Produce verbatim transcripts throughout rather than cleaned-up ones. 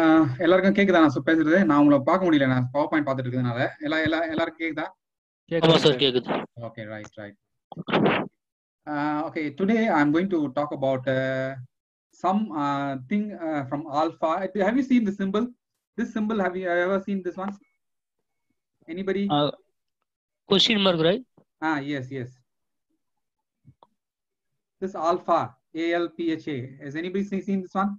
ஆஹ் எல்லாருக்கும் கேக்குதா நான் பேசுறது? நான் உங்களை பார்க்க முடியல, நான் பவர் பாயிண்ட் பார்த்துட்டு இருக்கிறதுனால. எல்லா எல்லா எல்லாருக்கும் கேக்குதா? ஆமா சார் கேக்குது. Okay, right, right. Uh, okay, today I'm going to talk about uh, some uh, thing uh, from Alpha. Have you seen the symbol? This symbol, have you ever seen this one? Anybody? Uh, question mark, right? Ah, yes, yes. This Alpha, A L P H A. Has anybody seen this one?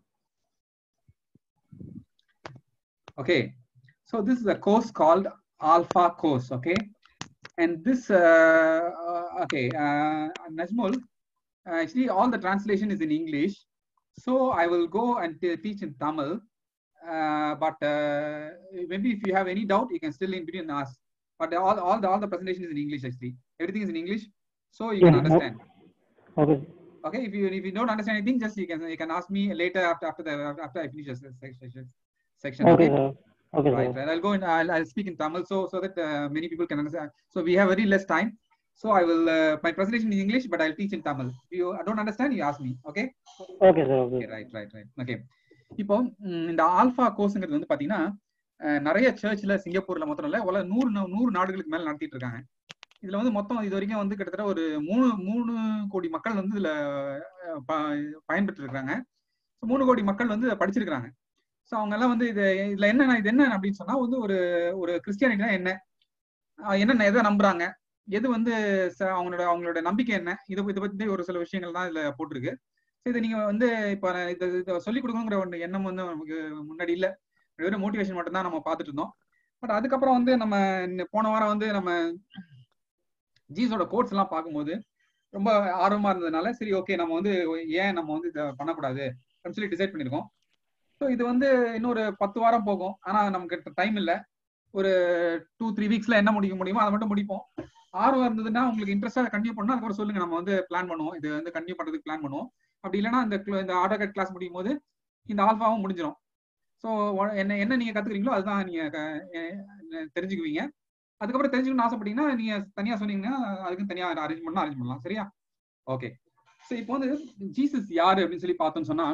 Okay, so this is a course called Alpha course. Okay, and this uh, uh, okay, uh, Najmul, uh, actually all the translation is in English, so I will go and teach in Tamil, uh, but uh, maybe if you have any doubt you can still in between ask, but all, all the all the presentation is in English. Actually everything is in English, so you can understand. Okay. Okay, if you if you don't understand anything, just you can you can ask me later after after the after I finish this section. section Okay, okay, sir. Okay, right, sir. right. I'll go in, I'll, I'll speak in Tamil, so so that uh, many people can understand. So we have very less time, so I will uh, my presentation is English, but I'll teach in Tamil. If you don't understand, you ask me. Okay. Okay, sir. Okay. Okay, right, right, right. Okay. இப்போ இந்த alpha கோர்ஸ்ங்கிறது வந்து பாத்தீங்கன்னா நிறைய சர்ச்ல சிங்கப்பூர்ல மொத்தம் இல்ல உலக நூறு நூறு நாடுகளுக்கு மேல நடத்திட்டு இருக்காங்க. இதுல வந்து மொத்தம் இது வரைக்கும் வந்து கிட்டத்தட்ட ஒரு மூணு மூணு கோடி மக்கள் வந்து இதுல பயன்பெற்று இருக்காங்க. மூணு கோடி மக்கள் வந்து படிச்சிருக்காங்க. ஸோ அவங்க எல்லாம் வந்து இது இதுல என்ன இது என்ன அப்படின்னு சொன்னா வந்து ஒரு ஒரு கிறிஸ்டியானிட்டினா என்ன, என்னென்ன எதை நம்புறாங்க, எது வந்து அவங்களோட அவங்களோட நம்பிக்கை என்ன, இதை இதை பத்தி ஒரு சில விஷயங்கள் தான் இதுல போட்டிருக்கு. இதை நீங்க வந்து இப்ப இதை இதை சொல்லிக் கொடுக்கணுங்கிற ஒரு எண்ணம் வந்து நமக்கு முன்னாடி இல்லை, வெறும் மோட்டிவேஷன் மட்டும் தான் நம்ம பார்த்துட்டு இருந்தோம். பட் அதுக்கப்புறம் வந்து நம்ம போன வாரம் வந்து நம்ம ஜீஸோட கோட்ஸ் எல்லாம் பார்க்கும்போது ரொம்ப ஆர்வமா இருந்ததுனால சரி ஓகே நம்ம வந்து ஏன் நம்ம வந்து இதை பண்ணக்கூடாது அப்படின்னு சொல்லி டிசைட் பண்ணியிருக்கோம். ஸோ இது வந்து இன்னொரு பத்து வாரம் போகும், ஆனா நமக்கு டைம் இல்லை. ஒரு டூ த்ரீ வீக்ஸ்ல என்ன முடிக்க முடியுமோ அதை மட்டும் முடிப்போம். ஆர்வம் இருந்ததுன்னா உங்களுக்கு இன்ட்ரெஸ்டா கண்டினியூ பண்ணா அதுக்கப்புறம் சொல்லுங்க, நம்ம வந்து பிளான் பண்ணுவோம், இது வந்து கண்டினியூ பண்றதுக்கு பிளான் பண்ணுவோம். அப்படி இல்லைன்னா இந்த இந்த ஆட்டோகேட் கிளாஸ் முடியும் போது இந்த ஆல்பாவும் முடிஞ்சிடும். ஸோ என்ன என்ன நீங்க கத்துக்கிறீங்களோ அதுதான் நீங்க தெரிஞ்சுக்குவீங்க. அதுக்கப்புறம் தெரிஞ்சுக்கணும்னு ஆசைப்பட்டீங்கன்னா நீங்க தனியா சொன்னீங்கன்னா அதுக்கு தனியா அரேஞ்ச் பண்ணா அரேஞ்ச் பண்ணலாம். சரியா? ஓகே. ஸோ இப்போ வந்து ஜீசஸ் யாரு அப்படின்னு சொல்லி பார்த்தோம்னு சொன்னா,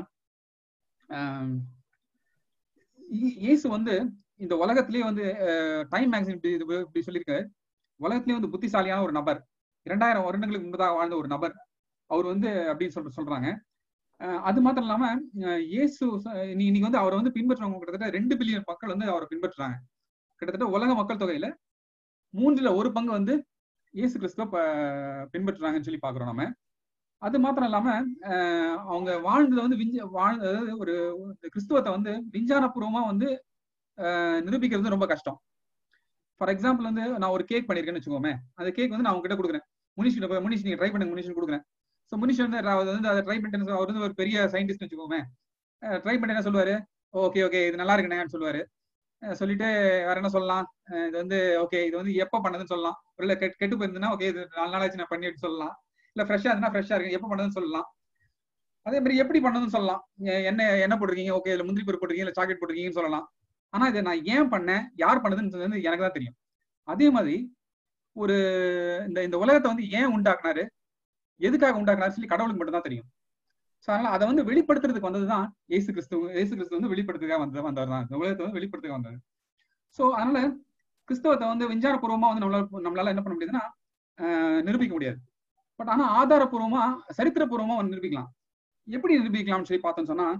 இயேசு வந்து இந்த உலகத்திலேயே வந்து டைம் மேகசின் இப்படி சொல்லியிருக்க, உலகத்திலேயே வந்து புத்திசாலியான ஒரு நபர், இரண்டாயிரம் வருடங்களுக்கு முன்பதாக வாழ்ந்த ஒரு நபர் அவர் வந்து அப்படின்னு சொல்ற சொல்றாங்க. அது மாத்திரம் இல்லாம இயேசு இன்னைக்கு வந்து அவரை வந்து பின்பற்றுறவங்க கிட்டத்தட்ட ரெண்டு பில்லியன் மக்கள் வந்து அவரை பின்பற்றுறாங்க. கிட்டத்தட்ட உலக மக்கள் தொகையில மூன்றுல ஒரு பங்கு வந்து இயேசு கிறிஸ்துவ பின்பற்றுறாங்கன்னு சொல்லி பாக்குறோம் நம்ம. அது மாத்திரம் இல்லாம அஹ் அவங்க வாழ்ந்ததை வந்து விஞ்ச வாழ்ந்த ஒரு கிறிஸ்துவத்தை வந்து விஞ்ஞானபூர்வமா வந்து அஹ் நிரூபிக்கிறது ரொம்ப கஷ்டம். ஃபார் எக்ஸாம்பிள் வந்து நான் ஒரு கேக் பண்ணிருக்கேன்னு வச்சுக்கோமே, அந்த கேக் வந்து நான் உங்ககிட்ட கொடுக்குறேன், முனிஷ் முனிஷ் நீங்க ட்ரை பண்ணுங்க முனிஷ் கொடுக்குறேன். ஸோ முனிஷ் வந்து வந்து அதை ட்ரை பண்ணிட்டு அவர் வந்து ஒரு பெரிய சயின்டிஸ்ட் வச்சுக்கோமே, ட்ரை பண்ணி என்ன சொல்லுவாரு, ஓகே ஓகே இது நல்லா இருக்குன்னு சொல்லுவாரு. சொல்லிட்டு வேற என்ன சொல்லலாம், இது வந்து ஓகே இது வந்து எப்ப பண்ணதுன்னு சொல்லலாம், இல்ல கெட்டு போயிருந்ததுன்னா ஓகே இது நாலு நாள் ஆச்சு நான் பண்ணிட்டு சொல்லலாம், இல்ல ஃப்ரெஷ்ஷா இருந்தா ஃப்ரெஷ்ஷா இருக்கு எப்ப பண்ணதுன்னு சொல்லலாம். அதே மாதிரி எப்படி பண்ணதுன்னு சொல்லலாம், என்ன என்ன போட்டிருக்கீங்க, ஓகே இல்ல முந்திரி பருப்பு போட்டிருக்கீங்க இல்ல சாக்லேட் போட்டிருக்கீங்கன்னு சொல்லலாம். ஆனா இதை நான் ஏன் பண்ணேன் யார் பண்ணதுன்னு வந்து எனக்கு தான் தெரியும். அதே மாதிரி ஒரு இந்த இந்த உலகத்தை வந்து ஏன் உண்டாக்குனாரு, எதுக்காக உண்டாக்குனாரு சொல்லி கடவுளுக்கு மட்டும் தான் தெரியும். ஸோ அதனால அதை வந்து வெளிப்படுத்துறதுக்கு வந்ததுதான் இயேசு கிறிஸ்து. இயேசு கிறிஸ்து வந்து வெளிப்படுத்துறதுக்காக வந்த வந்தவர் தான், இந்த உலகத்தை வந்து வெளிப்படுத்துக்க வந்தது. ஸோ அதனால கிறிஸ்தவத்தை வந்து விஞ்ஞானபூர்வமா வந்து நம்மளால நம்மளால என்ன பண்ண முடியுதுன்னா நிரூபிக்க முடியாது. பட் ஆனா ஆதாரபூர்வமா சரித்திரபூர்வமா வந்து நிரூபிக்கலாம். எப்படி நிரூபிக்கலாம்னு சொல்லி பார்த்தோம்னு சொன்னா,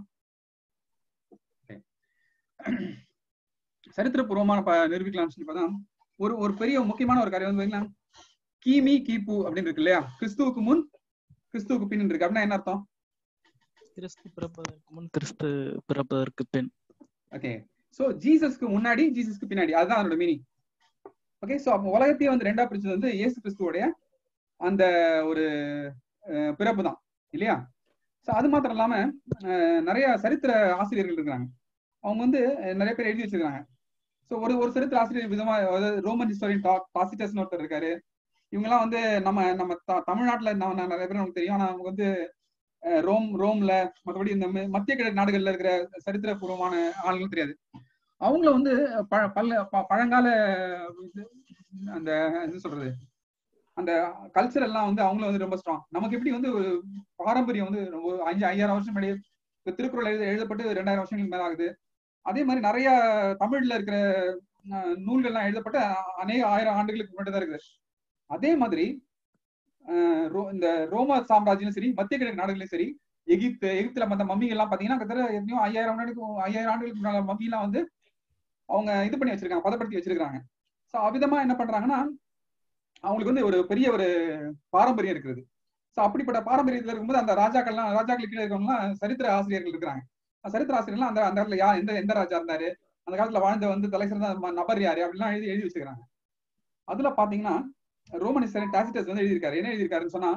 சரித்திரபூர்வமான நிரூபிக்கலாம்னு சொல்லி பார்த்தா ஒரு ஒரு பெரிய முக்கியமான ஒரு காரியம் வந்து கிமி கிபு அப்படின்னு இருக்கு இல்லையா, கிறிஸ்துவுக்கு முன் கிறிஸ்துவுக்கு பின் இருக்கு. அப்படின்னா என்ன அர்த்தம்? கிறிஸ்து பிறப்பதற்கு முன் கிறிஸ்து பிறப்பதற்கு பின். ஓகே. சோ ஜீசஸ்க்கு முன்னாடி ஜீசஸ்க்கு பின்னாடி, அதுதான் அதோட மீனிங். ஓகே. சோ அப்போ உலகத்தையே வந்து ரெண்டா பிரிச்சது வந்து இயேசு கிறிஸ்துவோடைய அந்த ஒரு பிறப்பு தான் இல்லையா? ஸோ அது மாத்திரம் இல்லாம நிறைய சரித்திர ஆசிரியர்கள் இருக்கிறாங்க, அவங்க வந்து நிறைய பேர் எழுதி வச்சிருக்காங்க. ஸோ ஒரு ஒரு சரித்திர ஆசிரியர் விதமா, அதாவது ரோமன் ஹிஸ்டோரியன் டாசிட்டஸ்னு ஒருத்தர் இருக்காரு. இவங்கெல்லாம் வந்து நம்ம நம்ம தமிழ்நாட்டுல நம்ம நிறைய பேர் நமக்கு தெரியும், ஆனா அவங்க வந்து ரோம் ரோம்ல மற்றபடி இந்த மத்திய கிழக்கு நாடுகள்ல இருக்கிற சரித்திரபூர்வமான ஆளுங்களும் தெரியாது. அவங்கள வந்து பல பழங்கால அந்த என்ன சொல்றது அந்த கல்ச்சர் எல்லாம் வந்து அவங்களும் வந்து ரொம்ப ஸ்ட்ராங். நமக்கு எப்படி வந்து ஒரு பாரம்பரியம் வந்து அஞ்சு ஐயாயிரம் வருஷம் முன்னாடி திருக்குறள் எழுத எழுதப்பட்டு ரெண்டாயிரம் வருஷங்களுக்கு மேல ஆகுது. அதே மாதிரி நிறைய தமிழ்ல இருக்கிற நூல்கள்லாம் எழுதப்பட்ட அநேக ஆயிரம் ஆண்டுகளுக்கு முன்னாடி தான் இருக்குது. அதே மாதிரி இந்த ரோம சாம்ராஜ்யம் சரி, மத்திய கிழக்கு நாடுகளையும் சரி, எகிப்து எகிப்துல மற்ற மம்மிகள் எல்லாம் பாத்தீங்கன்னா கிட்டத்தட்ட எப்படியும் ஐயாயிரம் ஆண்டுகளுக்கு ஐயாயிரம் ஆண்டுகளுக்கு முன்னாடி மம்மி எல்லாம் வந்து அவங்க இது பண்ணி வச்சிருக்காங்க, பதப்படுத்தி வச்சிருக்காங்க. ஸோ அவ்விதமா என்ன பண்றாங்கன்னா அவங்களுக்கு வந்து ஒரு பெரிய ஒரு பாரம்பரியம் இருக்குது. ஸோ அப்படிப்பட்ட பாரம்பரியத்தில் இருக்கும்போது அந்த ராஜாக்கள்லாம் ராஜாக்கள் கீழே இருக்கவங்கலாம் சரித்திர ஆசிரியர்கள் இருக்கிறாங்க. சரித்திர ஆசிரியர்லாம் அந்த அந்த இடத்துல யார் எந்த எந்த ராஜா இருந்தாரு, அந்த காலத்துல வாழ்ந்த வந்து தலை சிறந்த நபர் யாரு அப்படிலாம் எழுதி எழுதி வச்சுக்கிறாங்க. அதுல பாத்தீங்கன்னா ரோமன் ஹிஸ்டரியன் டாசிட்டஸ் வந்து எழுதியிருக்காரு. என்ன எழுதியிருக்காருன்னு சொன்னா,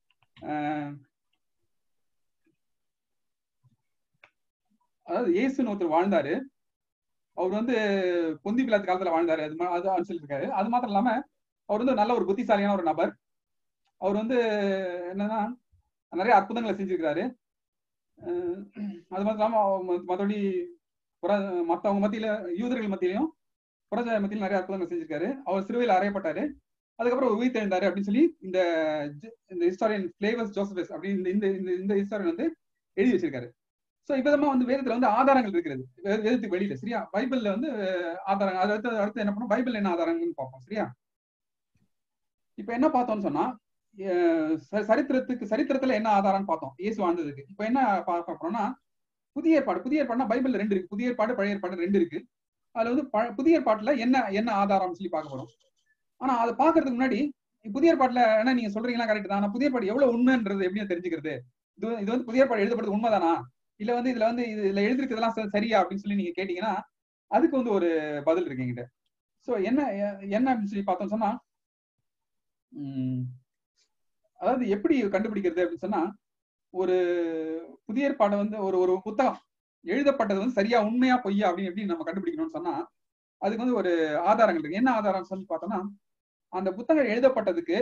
அதாவது இயேசுன்னு ஒருத்தர் வாழ்ந்தாரு, அவர் வந்து பொந்தி பிலாத்து காலத்துல வாழ்ந்தாரு, அது அது சொல்லியிருக்காரு. அது மாத்திரம் இல்லாம அவர் வந்து நல்ல ஒரு புத்திசாலியான ஒரு நபர். அவர் வந்து என்னன்னா நிறைய அற்புதங்களை செஞ்சிருக்கிறாரு. அது மாத்திரம் இல்லாம மற்றபடி மற்றவங்க மத்தியில யூதர்கள் மத்தியிலையும் புறஜாய மத்தியிலும் நிறைய அற்புதங்கள் செஞ்சிருக்காரு. அவர் சிறுவையில் அறையப்பட்டாரு, அதுக்கப்புறம் உயிர் எழுந்தாரு அப்படின்னு சொல்லி இந்த இந்த ஹிஸ்டாரியன் ஃபிளேவஸ் ஜோசபஸ் அப்படின்னு இந்த இந்த ஹிஸ்டாரியன் வந்து எழுதி வச்சிருக்காரு. ஸோ இவ்விதமா வந்து வேதத்துல வந்து ஆதாரங்கள் இருக்கிறது, வேதத்துக்கு வெளியில. சரியா? பைபிள்ல வந்து ஆதாரங்கள், அடுத்து அடுத்து என்ன பண்ணோம், பைபிள் என்ன ஆதாரங்கள்னு பார்ப்போம். சரியா? இப்ப என்ன பார்த்தோம்னு சொன்னா, சரித்திரத்துக்கு சரித்திரத்துல என்ன ஆதாரம்னு பார்த்தோம் இயேசு வாழ்ந்ததுக்கு. இப்ப என்ன பார்க்க போறோம்னா, புதிய ஏற்பாடு. புதிய ஏற்பாடுனா பைபிள்ல ரெண்டு இருக்கு, புதிய ஏற்பாடு பழைய ஏற்பாடு ரெண்டு இருக்கு. அதுல வந்து புதிய ஏற்பாட்டுல என்ன என்ன ஆதாரம்னு சொல்லி பார்க்க போறோம். ஆனா அதை பாக்குறதுக்கு முன்னாடி புதிய ஏற்பாட்டுல என்ன நீங்க சொல்றீங்களா கரெக்ட் தான், புதிய ஏற்பாடு எவ்வளவு உண்மைன்றது எப்படின்னு தெரிஞ்சுக்கிறது? இது இது வந்து புதிய ஏற்பாடு எழுதப்படுறது உண்மைதானா, இல்ல வந்து இதுல வந்து இதுல எழுதிருக்கிறதுலாம் சரியா அப்படின்னு சொல்லி நீங்க கேட்டீங்கன்னா அதுக்கு வந்து ஒரு பதில் இருக்கு என்கிட்ட. சோ என்ன என்ன அப்படின்னு சொல்லி பார்த்தோம் சொன்னா, உம் அதாவது எப்படி கண்டுபிடிக்கிறது அப்படின்னு சொன்னா, ஒரு புதிய ஏற்பாடை வந்து ஒரு ஒரு புத்தகம் எழுதப்பட்டது வந்து சரியா உண்மையா பொய்யா அப்படின்னு எப்படி நம்ம கண்டுபிடிக்கணும்னு சொன்னா அதுக்கு வந்து ஒரு ஆதாரங்கள் இருக்கு. என்ன ஆதாரம் சொல்லி பார்த்தோம்னா, அந்த புத்தகம் எழுதப்பட்டதுக்கு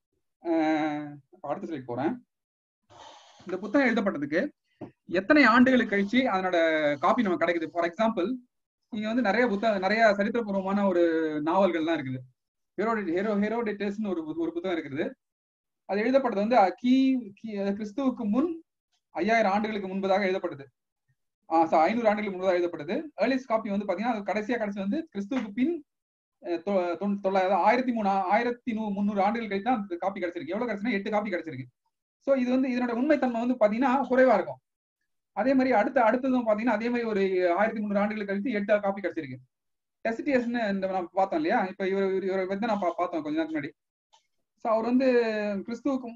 ஆஹ் அடுத்த சொல்லி போறேன். இந்த புத்தகம் எழுதப்பட்டதுக்கு எத்தனை ஆண்டுகளுக்கு கழிச்சு அதனோட காப்பி நமக்கு கிடைக்குது. ஃபார் எக்ஸாம்பிள், நீங்க வந்து நிறைய புத்தகம் நிறைய சரித்திரபூர்வமான ஒரு நாவல்கள்லாம் இருக்குது. ஹெரோடி ஹெரோ ஹெரோடிட்டஸ்னு ஒரு ஒரு புத்தகம் இருக்குது. அது எழுதப்பட்டது வந்து கி கிறிஸ்துவுக்கு முன் ஐயாயிரம் ஆண்டுகளுக்கு முன்பதாக எழுதப்பட்டது. ஆஹ் ஐநூறு ஆண்டுகளுக்கு முன்பதாக எழுதப்பட்டது. ஏர்லிஸ்ட் காப்பி வந்து பாத்தீங்கன்னா கடைசியா கடைசி வந்து கிறிஸ்துவுக்கு பின் தொள்ளாயிரம் ஆயிரத்தி மூணு ஆயிரத்தி நூ முந்நூறு ஆண்டுகள் கழித்து தான் அந்த காப்பி கிடைச்சிருக்கு. எவ்வளவு கிடைச்சுன்னா எட்டு காப்பி கிடைச்சிருக்கு. ஸோ இது வந்து இதனோட உண்மைத்தன்மை வந்து பாத்தீங்கன்னா குறைவா இருக்கும். அதே மாதிரி அடுத்த அடுத்ததும் பாத்தீங்கன்னா அதே மாதிரி ஒரு ஆயிரத்தி முந்நூறு ஆண்டுகள் கழித்து எட்டு காப்பி கிடைச்சிருக்கு. டெசிட்டியஸ்ன்னு இந்த நம்ம பார்த்தோம் இல்லையா, இப்ப இவர் இவரை வந்து நான் பார்த்தோம் கொஞ்ச நேரத்துக்கு முன்னாடி. ஸோ அவர் வந்து கிறிஸ்துவுக்கும்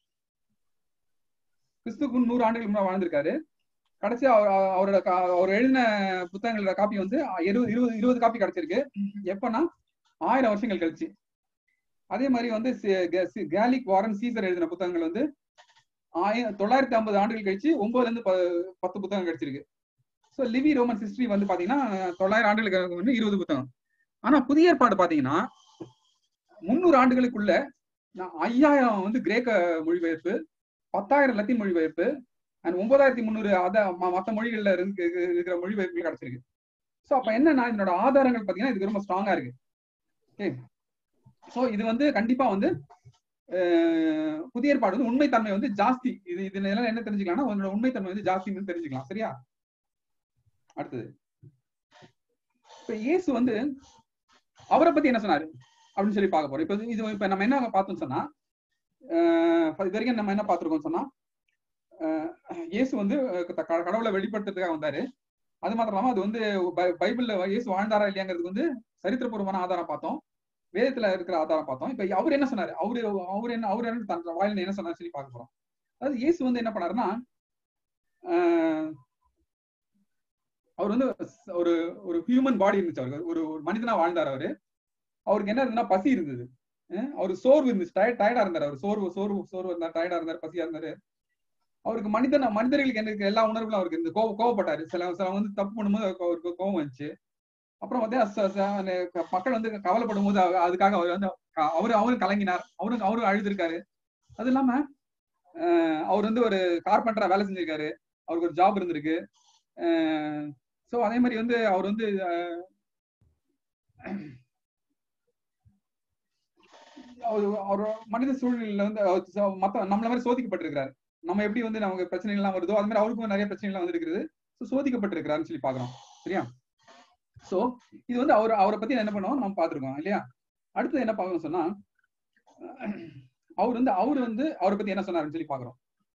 கிறிஸ்துவுக்கும் நூறு ஆண்டுகளுக்கு முன்னாடி வாழ்ந்திருக்காரு. கடைசியா அவரோட அவர் எழுதின புத்தகங்களோட காப்பி வந்து இருபது இருபது இருபது காப்பி கிடைச்சிருக்கு. எப்பன்னா ஆயிரம் வருஷங்கள் கழிச்சு. அதே மாதிரி வந்து கேலிக் வாரன் சீசர் எழுதின புத்தகங்கள் வந்து ஆயிரம் தொள்ளாயிரத்தி ஐம்பது ஆண்டுகள் கழிச்சு ஒன்பதுல இருந்து பத்து புத்தகம் கிடைச்சிருக்கு. ஸோ லிவி ரோமன் ஹிஸ்டரி வந்து பாத்தீங்கன்னா தொள்ளாயிரம் ஆண்டுகளுக்கு வந்து இருபது புத்தகம். ஆனா புதிய ஏற்பாடு பாத்தீங்கன்னா முன்னூறு ஆண்டுகளுக்குள்ள ஐயாயிரம் வந்து கிரேக்க மொழிபெயர்ப்பு, பத்தாயிரம் லத்தீன் மொழிபெயர்ப்பு அண்ட் ஒன்பதாயிரத்தி முந்நூறு அத மற்ற மொழிகள்ல இருக்கு இருக்கிற மொழிபெயர்ப்புகள் கிடைச்சிருக்கு. ஸோ அப்ப என்னன்னா இதனோட ஆதாரங்கள் பாத்தீங்கன்னா இதுக்கு ரொம்ப ஸ்ட்ராங்கா இருக்கு. ஓகே, ஸோ இது வந்து கண்டிப்பா வந்து புதிய ஏற்பாடு வந்து உண்மைத்தன்மை வந்து ஜாஸ்தி. இது இதுல என்ன தெரிஞ்சுக்கலாம்னா உங்களோட உண்மைத்தன்மை வந்து ஜாஸ்தின்னு தெரிஞ்சுக்கலாம். சரியா? அடுத்தது, இப்ப இயேசு வந்து அவரை பத்தி என்ன சொன்னாரு அப்படின்னு சொல்லி பார்க்க போறோம். இப்ப இது இப்ப நம்ம என்ன பார்த்தோம்னு சொன்னா, இது வரைக்கும் நம்ம என்ன பார்த்திருக்கோம் சொன்னா, இயேசு வந்து கடவுளை வெளிப்படுத்துறதுக்காக வந்தாரு. அது மாத்திரம் இல்லாம அது வந்து பைபிள்ல இயேசு வாழ்ந்தாரா இல்லையாங்கிறதுக்கு வந்து சரித்திரபூர்வமான ஆதாரம் பார்த்தோம், வேதத்துல இருக்கிற ஆதாரம் பார்த்தோம். இப்ப அவர் என்ன சொன்னாரு, அவரு அவர் என்ன அவர் என்ன தன் வாயில என்ன சொன்னாரு சொல்லி பார்க்க போறோம். அதாவது இயேசு வந்து என்ன பண்ணாருன்னா, அவர் வந்து ஒரு ஒரு ஹியூமன் பாடி இருந்துச்சு, அவருக்கு ஒரு ஒரு மனிதனா வாழ்ந்தார். அவரு அவருக்கு என்ன இருந்ததுன்னா பசி இருந்தது, அவரு சோர்வு இருந்துச்சு, டயர்டா இருந்தாரு. அவர் சோர்வு சோர்வு சோர்வு இருந்தார், டயர்டா இருந்தாரு, பசியா இருந்தாரு. அவருக்கு மனிதன் மனிதர்களுக்கு எனக்கு எல்லா உணர்வுகளும் அவருக்கு இந்த கோவ கோவப்பட்டாரு. சில சில வந்து தப்பு பண்ணும்போது அவருக்கு கோவம் வந்துச்சு. அப்புறம் வந்து மக்கள் வந்து கவலைப்படும் போது அதுக்காக அவர் வந்து அவரு அவரும் கலங்கினார், அவரும் அவரும் அழுதுருக்காரு. அது இல்லாம அவர் வந்து ஒரு கார்பெண்டரா வேலை செஞ்சிருக்காரு, அவருக்கு ஒரு ஜாப் இருந்திருக்கு. ஸோ அதே மாதிரி வந்து அவர் வந்து அவர் மனித சூழ்நிலையில வந்து மத்த நம்மள மாதிரி சோதிக்கப்பட்டிருக்கிறாரு. நம்ம எப்படி வந்து நமக்கு பிரச்சனைகள் எல்லாம் வருதோ அது மாதிரி அவருக்கும் நிறைய பிரச்சனைகள் எல்லாம் வந்து இருக்குது. சோதிக்கப்பட்டிருக்கிறாருன்னு சொல்லி பாக்குறோம். சரியா? சோ இது வந்து அவர் அவரை பத்தி என்ன பண்ணுவோம் நம்ம பார்த்திருக்கோம் இல்லையா? அடுத்து என்ன பார்க்கணும் சொன்னா, அவர் வந்து அவர் வந்து அவரை பத்தி என்ன சொன்னாருன்னு சொல்லி பாக்குறோம்.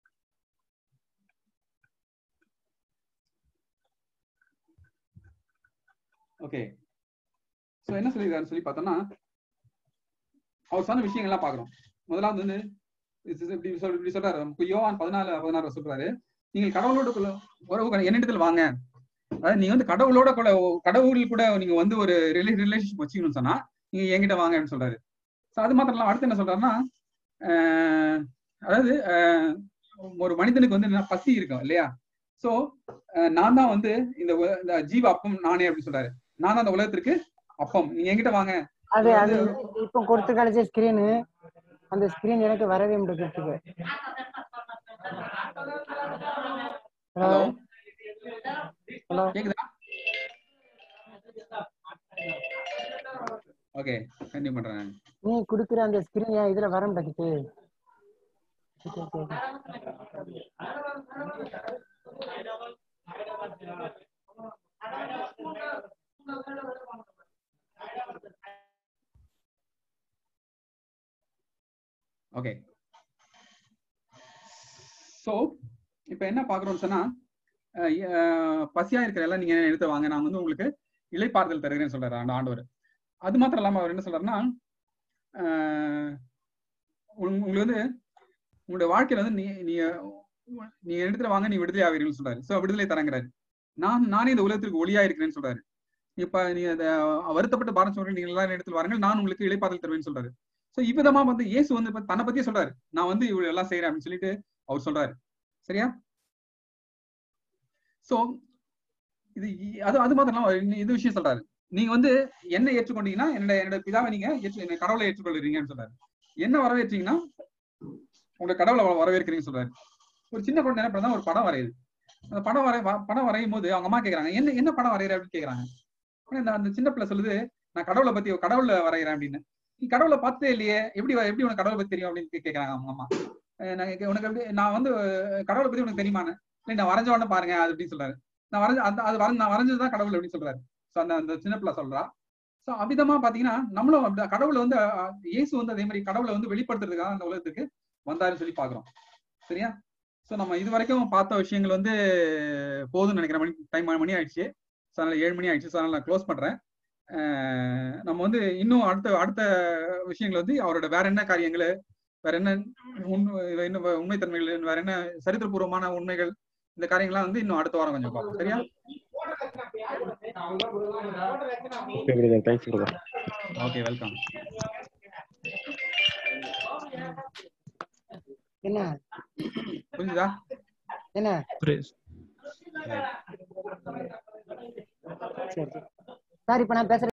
ஓகே, சோ என்ன சொல்லிருக்காருன்னு சொல்லி பார்த்தோம்னா, அவர் சொன்ன விஷயங்கள்லாம் பாக்குறோம். முதலாவது வந்து இப்படி சொல் இப்படி சொல்றாரு, யோவான் பதினாலு பதினாறு சொல்றாரு, நீங்கள் கடவுளோட உறவு என்னிடத்தில் வாங்க. அதாவது நீங்க வந்து கடவுளோட கூட கடவுள் கூட நீங்க வந்து ஒரு ரிலேஷன்ஷிப் வச்சுக்கணும்னு சொன்னா நீங்க என்கிட்ட வாங்க அப்படின்னு சொல்றாரு. அது மாத்திரம் இல்லாம அடுத்து என்ன சொல்றாருன்னா, அதாவது ஒரு மனிதனுக்கு வந்து என்ன பசி இருக்கும் இல்லையா? சோ நான் தான் வந்து இந்த ஜீவ அப்பம் நானே அப்படின்னு சொல்றாரு. நான் தான் அந்த உலகத்திற்கு அப்பம், நீங்க என்கிட்ட வாங்க. அது அது இப்போ கொடுத்து கழிச்ச ஸ்கிரீனு, அந்த ஸ்கிரீன் எனக்கு வரவே முடியாது. ஹலோ ஹலோ கேக்குதா? ஓகே, கண்டிப்பா பண்றேன். நீ குடுக்குற அந்த ஸ்கிரீன் ஏன் இதுல வர மாட்டேங்குது? ஓகே, சோ இப்ப என்ன பாக்குறோம்னு சொன்னா, பசியா இருக்கிற எல்லாம் நீங்க எடுத்து வாங்க, நான் வந்து உங்களுக்கு இளைப்பாறுதல் தருகிறேன்னு சொல்றாரு அந்த ஆண்டவர். அது மாத்திரம் இல்லாம அவர் என்ன சொல்றாருன்னா, உங்களுக்கு வந்து உங்களுடைய வாழ்க்கையில வந்து நீ நீங்க நீங்க எடுத்துட்டு வாங்க, நீ விடுதலை ஆவீர்கள் சொல்றாரு. சோ விடுதலை தரங்கிறாரு. நான் நானே இந்த உலகத்திற்கு ஒளியா இருக்கிறேன்னு சொல்றாரு. இப்ப நீ அதை வருத்தப்பட்டு பாரம் சொல்றீங்க, நீங்க எல்லாரும் எடுத்து வாருங்கள், நான் உங்களுக்கு இளைப்பாறுதல் தருவேன்னு சொல்றாரு. சோ இவ்விதமா வந்து இயேசு வந்து தன்னை பத்தியே சொல்றாரு, நான் வந்து இவ்வளவு எல்லாம் செய்யறேன் அப்படின்னு சொல்லிட்டு அவர் சொல்றாரு. சரியா? சோ இது அது அது மாத்திரம் இது விஷயம் சொல்றாரு, நீங்க வந்து என்ன ஏற்றுக்கொண்டீங்கன்னா என்னோட என்னோட பிதாவை நீங்க ஏற்று கடவுளை ஏற்றுக்கொள்றீங்கன்னு சொல்றாரு. என்ன வரவேற்றீங்கன்னா உங்களோட கடவுளை வரவேற்கிறீங்கன்னு சொல்றாரு. ஒரு சின்ன குழந்தை என்ன பண்ணா ஒரு படம் வரையுது. அந்த படம் வரை படம் வரையும் போது அவங்க அம்மா கேக்குறாங்க, என்ன என்ன படம் வரைகிற அப்படின்னு கேக்குறாங்க. அந்த சின்ன பிள்ளை சொல்லுது, நான் கடவுளை பத்தி கடவுளை வரைகிறேன் அப்படின்னு. நீ கடவுளை பார்த்தே இல்லையே, எப்படி எப்படி உனக்கு கடவுளை பத்தி தெரியும் அப்படின்னு கேட்கறாங்க அவங்க அம்மா. உனக்கு எப்படி நான் வந்து கடவுளை பத்தி உனக்கு தெரியுமான்னு, இல்லை நான் வரைஞ்ச உடனே பாருங்க அது அப்படின்னு சொல்றாரு. நான் வரைஞ்ச அந்த அது வரைஞ்ச நான் வரைஞ்சதுதான் கடவுள் அப்படின்னு சொல்றாரு. ஸோ அந்த அந்த சின்ன பிள்ளை சொல்றா. ஸோ அவ்விதமா பாத்தீங்கன்னா நம்மளும் அப்படி கடவுளை வந்து இயேசு வந்து அதே மாதிரி கடவுளை வந்து வெளிப்படுத்துறதுக்காக அந்த உலகத்துக்கு வந்தாருன்னு சொல்லி பாக்குறோம். சரியா? ஸோ நம்ம இது வரைக்கும் பார்த்த விஷயங்கள் வந்து போதும்னு நினைக்கிறேன். மணி டைம் மணி ஆயிடுச்சு. ஸோ அதனால ஏழு மணி ஆயிடுச்சு. ஸோ அதனால நான் க்ளோஸ் பண்றேன். நம்ம வந்து இன்னும் அடுத்த அடுத்த விஷயங்கள் வந்து அவரோட வேற என்ன காரியங்கள், வேற என்ன இன்னும் உண்மைத்தன்மைகள், வேற என்ன சரித்திரபூர்வமான உண்மைகள், இந்த காரியங்கள்லாம் வந்து இன்னும் அடுத்த வாரம் கொஞ்சம் பார்ப்போம். சரியா? Okay, welcome. என்ன புரிஞ்சுதா? என்ன பிரேஸ் சரி சார், இப்ப நான் பேசுறேன்.